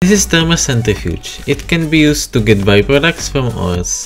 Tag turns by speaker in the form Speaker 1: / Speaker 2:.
Speaker 1: This is thermal centrifuge. It can be used to get byproducts from ores.